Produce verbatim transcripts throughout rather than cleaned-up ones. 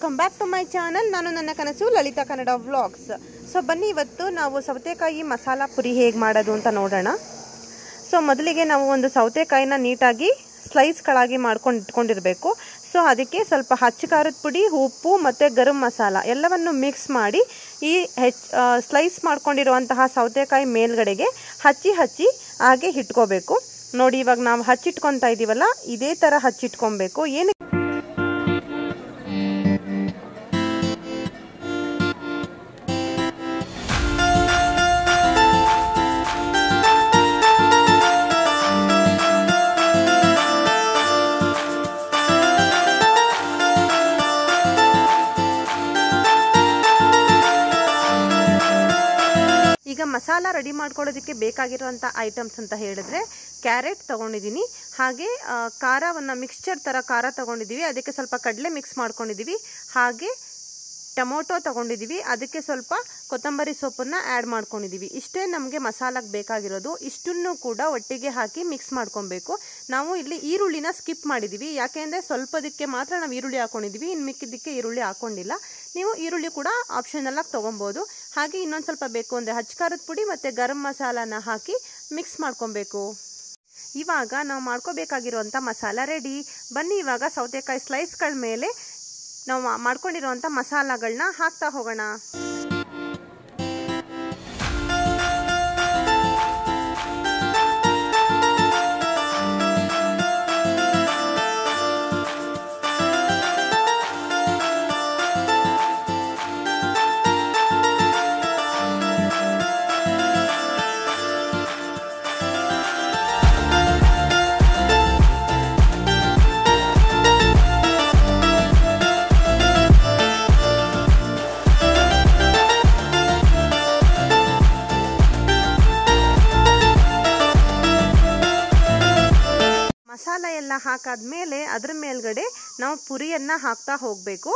Welcome back to my channel. ನಾನು ನನ್ನ ಕನಸು ಲಲಿತಾ ಕನ್ನಡ ವ್ಲಾಗ್ಸ್. ಸೊ ಬನ್ನಿ ಇವತ್ತು ನಾವು ಸೌತೆಕಾಯಿ ಮಸಾಲ ಪುರಿ ಹೇಗೆ ಮಾಡೋದು ಅಂತ ನೋಡೋಣ. ಸೊ ಮೊದಲಿಗೆ ನಾವು ಒಂದು ಸೌತೆಕಾಯಿನ ನೀಟಾಗಿ ಸ್ಲೈಸ್ಗಳಾಗಿ ಮಾಡ್ಕೊಂಡು ಇಟ್ಕೊಂಡಿರಬೇಕು. ಸೊ ಅದಕ್ಕೆ ಸ್ವಲ್ಪ ಹಚ್ಚ ಖಾರದ ಪುಡಿ, ಉಪ್ಪು ಮತ್ತು ಗರಂ ಮಸಾಲ ಎಲ್ಲವನ್ನು ಮಿಕ್ಸ್ ಮಾಡಿ ಈ ಹೆಚ್ ಸ್ಲೈಸ್ ಮಾಡ್ಕೊಂಡಿರುವಂತಹ ಸೌತೆಕಾಯಿ ಮೇಲ್ಗಡೆಗೆ ಹಚ್ಚಿ ಹಚ್ಚಿ ಹಾಗೆ ಇಟ್ಕೋಬೇಕು. ನೋಡಿ, ಇವಾಗ ನಾವು ಹಚ್ಚಿಟ್ಕೊತಾ ಇದ್ದೀವಲ್ಲ, ಇದೇ ಥರ ಹಚ್ಚಿಟ್ಕೊಬೇಕು. ಏನು ಈಗ ಮಸಾಲ ರೆಡಿ ಮಾಡ್ಕೊಳ್ಳೋದಕ್ಕೆ ಬೇಕಾಗಿರುವಂಥ ಐಟಮ್ಸ್ ಅಂತ ಹೇಳಿದ್ರೆ, ಕ್ಯಾರೆಟ್ ತೊಗೊಂಡಿದ್ದೀನಿ, ಹಾಗೆ ಖಾರವನ್ನು ಮಿಕ್ಸ್ಚರ್ ಥರ ಖಾರ ತೊಗೊಂಡಿದ್ದೀವಿ, ಅದಕ್ಕೆ ಸ್ವಲ್ಪ ಕಡಲೆ ಮಿಕ್ಸ್ ಮಾಡ್ಕೊಂಡಿದ್ದೀವಿ, ಹಾಗೆ ಟೊಮೊಟೊ ತೊಗೊಂಡಿದ್ದೀವಿ, ಅದಕ್ಕೆ ಸ್ವಲ್ಪ ಕೊತ್ತಂಬರಿ ಸೊಪ್ಪನ್ನು ಆ್ಯಡ್ ಮಾಡ್ಕೊಂಡಿದ್ದೀವಿ. ಇಷ್ಟೇ ನಮಗೆ ಮಸಾಲಕ್ಕೆ ಬೇಕಾಗಿರೋದು. ಇಷ್ಟನ್ನು ಕೂಡ ಒಟ್ಟಿಗೆ ಹಾಕಿ ಮಿಕ್ಸ್ ಮಾಡ್ಕೊಬೇಕು. ನಾವು ಇಲ್ಲಿ ಈರುಳ್ಳಿನ ಸ್ಕಿಪ್ ಮಾಡಿದ್ದೀವಿ, ಯಾಕೆಂದರೆ ಸ್ವಲ್ಪದಕ್ಕೆ ಮಾತ್ರ ನಾವು ಈರುಳ್ಳಿ ಹಾಕೊಂಡಿದ್ದೀವಿ, ಇನ್ನು ಮಿಕ್ಕಿದ್ದಕ್ಕೆ ಈರುಳ್ಳಿ ಹಾಕೊಂಡಿಲ್ಲ. ನೀವು ಈರುಳ್ಳಿ ಕೂಡ ಆಪ್ಷನಲ್ಲಾಗಿ ತೊಗೊಬೋದು. ಹಾಗೆ ಇನ್ನೊಂದು ಸ್ವಲ್ಪ ಬೇಕು ಅಂದರೆ ಹಚ್ಚ ಖಾರದ ಪುಡಿ ಮತ್ತು ಗರಂ ಮಸಾಲಾನ ಹಾಕಿ ಮಿಕ್ಸ್ ಮಾಡ್ಕೊಬೇಕು. ಇವಾಗ ನಾವು ಮಾಡ್ಕೋಬೇಕಾಗಿರುವಂಥ ಮಸಾಲ ರೆಡಿ. ಬನ್ನಿ ಇವಾಗ ಸೌತೆಕಾಯಿ ಸ್ಲೈಸ್ಗಳ ಮೇಲೆ ನಾವು ಮಾಡ್ಕೊಂಡಿರುವಂಥ ಮಸಾಲಗಳನ್ನ ಹಾಕ್ತಾ ಹೋಗೋಣ. ಮಸಾಲ ಎಲ್ಲ ಹಾಕಾದ್ಮೇಲೆ ಅದರ ಮೇಲ್ಗಡೆ ನಾವು ಪುರಿಯನ್ನ ಹಾಕ್ತಾ ಹೋಗಬೇಕು.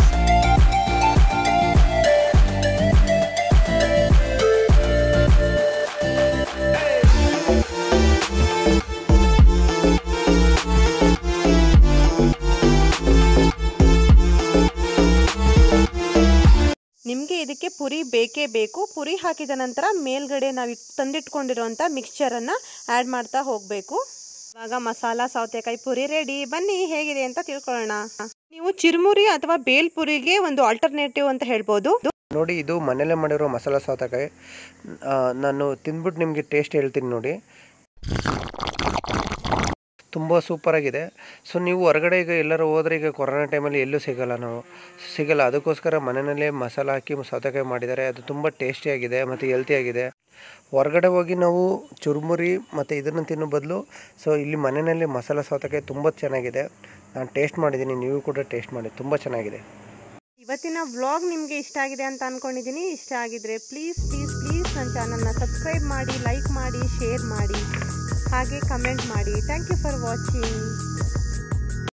ನಿಮಗೆ ಇದಕ್ಕೆ ಪುರಿ ಬೇಕೇ ಬೇಕು. ಪುರಿ ಹಾಕಿದ ನಂತರ ಮೇಲ್ಗಡೆ ನಾವು ತಂದಿಟ್ಕೊಂಡಿರುವಂಥ ಮಿಕ್ಸ್ಚರನ್ನು ಆ್ಯಡ್ ಮಾಡ್ತಾ ಹೋಗಬೇಕು. ಇವಾಗ ಮಸಾಲ ಸೌತೆಕಾಯಿ ಪುರಿ ರೆಡಿ. ಬನ್ನಿ ಹೇಗಿದೆ ಅಂತ ತಿಳ್ಕೊಳ್ಳೋಣ. ನೀವು ಚಿರುಮುರಿ ಅಥವಾ ಬೇಲ್ಪುರಿಗೆ ಒಂದು ಆಲ್ಟರ್ನೇಟಿವ್ ಅಂತ ಹೇಳ್ಬೋದು. ನೋಡಿ, ಇದು ಮನೇಲೆ ಮಾಡಿರೋ ಮಸಾಲ ಸೌತೆಕಾಯಿ. ನಾನು ತಿಂದ್ಬಿಟ್ಟು ನಿಮಗೆ ಟೇಸ್ಟ್ ಹೇಳ್ತೀನಿ ನೋಡಿ. ತುಂಬ ಸೂಪರಾಗಿದೆ. ಸೊ ನೀವು ಹೊರಗಡೆ ಈಗ ಎಲ್ಲರೂ ಹೋದರೆ, ಈಗ ಕೊರೋನಾ ಟೈಮಲ್ಲಿ ಎಲ್ಲೂ ಸಿಗೋಲ್ಲ, ನಾವು ಸಿಗೋಲ್ಲ, ಅದಕ್ಕೋಸ್ಕರ ಮನೆಯಲ್ಲೇ ಮಸಾಲ ಹಾಕಿ ಸೌತೆಕಾಯಿ ಮಾಡಿದ್ದಾರೆ. ಅದು ತುಂಬ ಟೇಸ್ಟಿಯಾಗಿದೆ ಮತ್ತು ಹೆಲ್ತಿಯಾಗಿದೆ. ಹೊರಗಡೆ ಹೋಗಿ ನಾವು ಚುರುಮುರಿ ಮತ್ತು ಇದನ್ನು ತಿನ್ನೋ ಬದಲು ಸೊ ಇಲ್ಲಿ ಮನೆಯಲ್ಲಿ ಮಸಾಲ ಸೌತೆಕಾಯಿ ತುಂಬ ಚೆನ್ನಾಗಿದೆ. ನಾನು ಟೇಸ್ಟ್ ಮಾಡಿದ್ದೀನಿ, ನೀವು ಕೂಡ ಟೇಸ್ಟ್ ಮಾಡಿ, ತುಂಬ ಚೆನ್ನಾಗಿದೆ. ಇವತ್ತಿನ ವ್ಲಾಗ್ ನಿಮಗೆ ಇಷ್ಟ ಆಗಿದೆ ಅಂತ ಅಂದ್ಕೊಂಡಿದ್ದೀನಿ. ಇಷ್ಟ ಆಗಿದ್ರೆ ಪ್ಲೀಸ್ ಪ್ಲೀಸ್ ಪ್ಲೀಸ್ ನನ್ನ ಚಾನಲ್ನ ಸಬ್ಸ್ಕ್ರೈಬ್ ಮಾಡಿ, ಲೈಕ್ ಮಾಡಿ, ಶೇರ್ ಮಾಡಿ, ಹಾಗೆ ಕಮೆಂಟ್ ಮಾಡಿ. Thank you for watching.